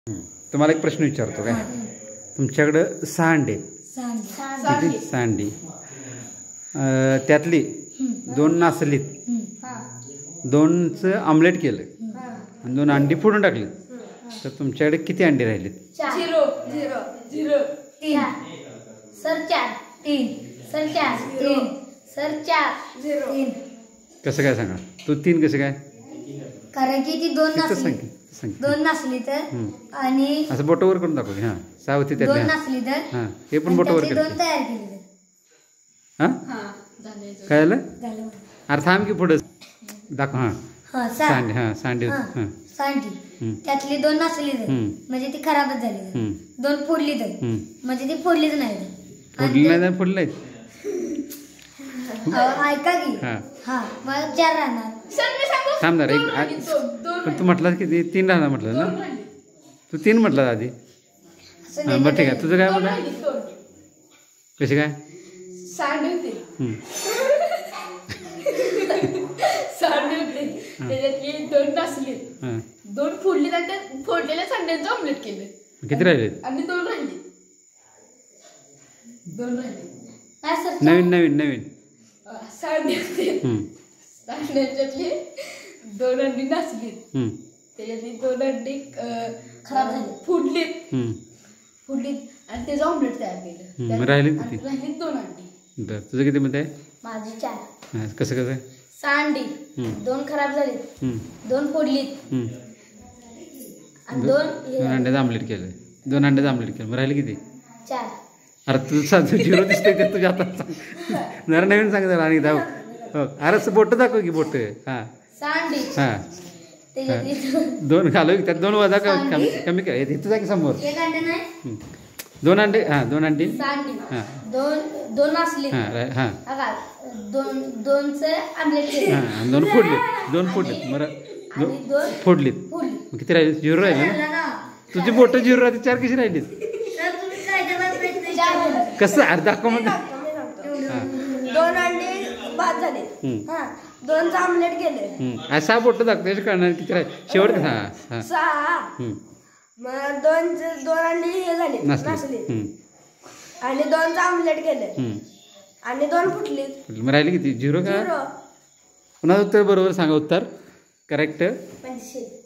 तुम्हाला एक प्रश्न विचारतो काय? तुमच्याकडं 6 अंडे किती? 6 अंडी, त्यातली 2 नासलीत, 2चं आमलेट केलं आणि 2 अंडी फोडून टाकली, तर तुमच्याकडे किती अंडे राहिलेत? 0 0 0 3 सर 4 3 सर 4 3 सर 4 0 3. कसं काय सांगा? तू 3 कसं काय? कारण की ती 2 नसली, 2 नसली तर आणि असं बोटवर करून दाखव. हां 6 होती त्यात. 2 नसली तर हां हे पण बोटवर कर. 2 तयार केली. हां काय झालं? झालं. अरे थांब की पुढं दाखव. हां हां सांडी. हां सांडी. हां सांडी त्यातली 2 नसली तर म्हणजे ती खराबच झाली. 2 फोडली तर म्हणजे ती फोडलीच नाही. फोडली नाही, फोडली नाही. ऐका की. हां मग 4 राहणार. थांब जरा एक. पण तू म्हटलं की 3 राहणार म्हटलं ना? तू 3 म्हटलं आधी. हां बरं ठीक आहे. तुझं काय म्हटलं? कशी काय? सांडी होती. सांडी होती त्याच्यातली 2 नसली, 2 फोडली आणि त्या फोडलेल्या सांड्यांचं ऑमलेट केलं. किती राहिले? आणि 2 राहिले. 2 राहिले. नवीन नवीन नवीन सांडी होती. सांड्यांच्यातली 2 अंडी नसलीत, त्याच्यातली 2 अंडी खराब झाली, फुडलीत आणि त्याचं ऑमलेट तयार केलं. राहिली किती? राहिली 2 अंडी. बरं तुझं किती मध्ये आहे? माझी 4. हां कसं कसं? 6 अंडी, 2 खराब झालीत, 2 फोडलीत आणि 2 अंड्याचं आमलेट केलं. 2 अंड्याचं आमलेट केलं. मग राहिले किती? 4. अरे तुझं 0 दिसतंय ते तुझ्या हातात. जरा नवीन सांग जरा आणि दाव. हो अरे बोट दाखव की बोट. हां 6 अंडी, हां त्याच्यातली 2 घालव की त्यात 2 वजा कमी कर. इथं जा की समोर. 1 अंडे नाही, 2 अंडे. हां 2 अंडी. 6 अंडी. हां 2 नसली. हां हां 2चं आमलेट केलं. हां 2 फोडलीत. 2 फोडलीत. मग 2 फोडलीत. फोडली. मग किती राहिले? 0 राहिले ना? तुझी बोट 0 राहते. 4 कशी राहिलीत? तर तुम्ही काय जवाब प्रश्न 4 कसं? अरे दाखव मग. 2 अंडे बाद झाले. हां 2चं आमलेट केले. असा बोट दाखव कळणार किती राहिले शेवट. हां हां 6. मग 2 अंडी हे झाले नसले आणि 2चं आमलेट केलं आणि 2 फुटली. मग राहिले किती? 0 का? 0. पुन्हा उत्तर बरोबर सांगा. उत्तर करेक्ट. 85.